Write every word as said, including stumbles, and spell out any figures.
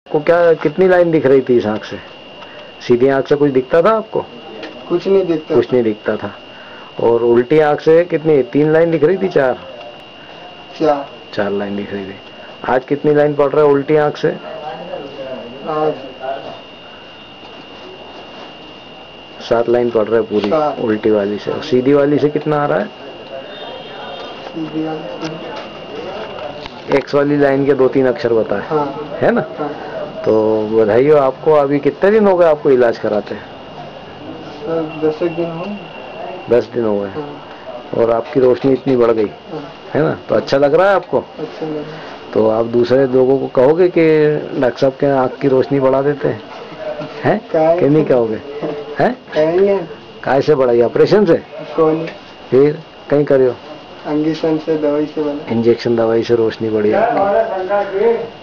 को क्या कितनी लाइन दिख रही थी इस आंख से? सीधी आंख से कुछ दिखता था आपको? कुछ नहीं दिखता कुछ नहीं दिखता था। और उल्टी आंख से कितनी, तीन लाइन दिख रही थी? चार चार चार लाइन दिख रही थी। आज कितनी लाइन पड़ रहा है उल्टी आंख से? आज सात लाइन पड़ रहा है पूरी उल्टी वाली से। और सीधी वाली से कितना आ रहा है? सीधी वाली एक्स वाली लाइन के दो तीन अक्षर बताए। हाँ। है ना? हाँ। तो बधाई हो आपको। अभी कितने दिन हो गए आपको इलाज कराते? दस दिन हो दस दिन हो गए। हाँ। और आपकी रोशनी इतनी बढ़ गई। हाँ। है ना? तो अच्छा लग रहा है आपको? अच्छा लग रहा है। तो आप दूसरे लोगों को कहोगे कि डॉक्टर साहब के आँख की रोशनी बढ़ा देते हैं? हैं कि नहीं कहोगे? हैं काय से बढ़ाई? ऑपरेशन से? कौन? फिर कहीं करियो? इंजेक्शन से, दवाई से बना। इंजेक्शन दवाई से रोशनी बढ़ी।